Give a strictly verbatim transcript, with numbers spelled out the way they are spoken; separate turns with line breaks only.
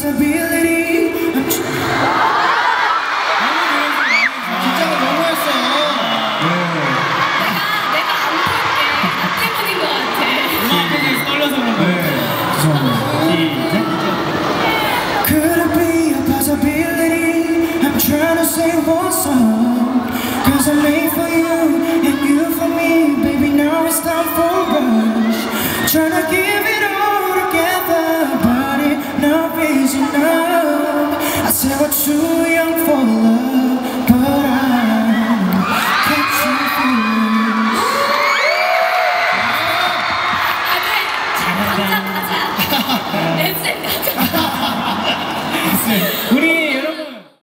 possibility. I'm 긴장을 너무 했어.
내가 내가 안 볼게. 나 때문인 것 같아.
음악회에서 떨려서 그런 거예요.
죄송합니다.
시작.
Could it be a possibility? I'm trying to say once